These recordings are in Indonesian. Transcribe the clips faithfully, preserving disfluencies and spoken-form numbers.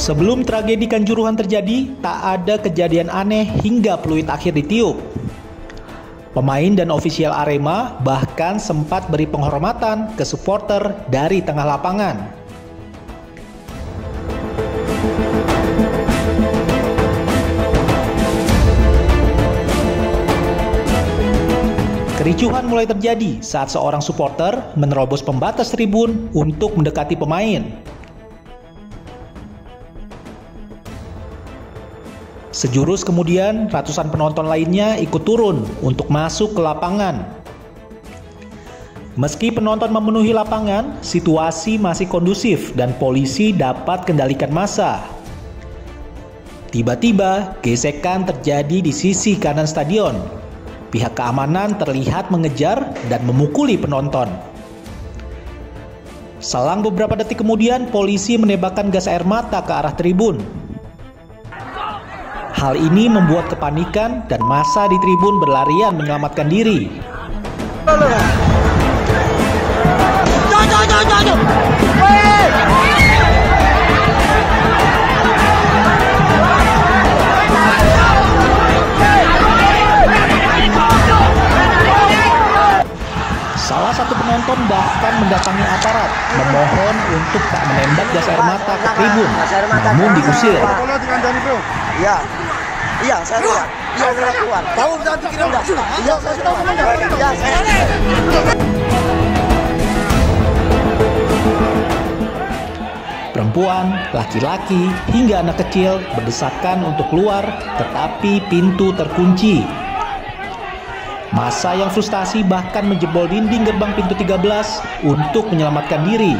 Sebelum tragedi Kanjuruhan terjadi, tak ada kejadian aneh hingga peluit akhir ditiup. Pemain dan ofisial Arema bahkan sempat beri penghormatan ke supporter dari tengah lapangan. Kericuhan mulai terjadi saat seorang supporter menerobos pembatas tribun untuk mendekati pemain. Sejurus kemudian, ratusan penonton lainnya ikut turun untuk masuk ke lapangan. Meski penonton memenuhi lapangan, situasi masih kondusif dan polisi dapat kendalikan massa. Tiba-tiba, gesekan terjadi di sisi kanan stadion. Pihak keamanan terlihat mengejar dan memukuli penonton. Selang beberapa detik kemudian, polisi menembakkan gas air mata ke arah tribun. Hal ini membuat kepanikan dan massa di tribun berlarian menyelamatkan diri. Salah satu penonton bahkan mendatangi aparat memohon untuk tak menembak gas air mata ke tribun, namun diusir. Iya, iya saya keluar. Iya saya keluar. Tahu nanti kita udah. Iya saya tahu komandan. Iya saya. Perempuan, laki-laki, hingga anak kecil berdesakan untuk keluar, tetapi pintu terkunci. Massa yang frustasi bahkan menjebol dinding gerbang pintu tiga belas untuk menyelamatkan diri.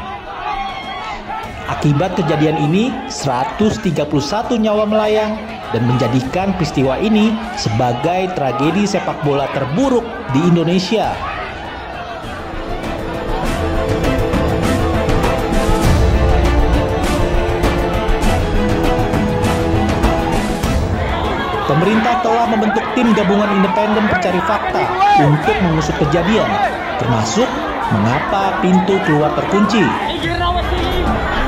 Akibat kejadian ini, seratus tiga puluh satu nyawa melayang dan menjadikan peristiwa ini sebagai tragedi sepak bola terburuk di Indonesia. Pemerintah telah membentuk tim gabungan independen pencari fakta untuk mengusut kejadian, termasuk mengapa pintu keluar terkunci.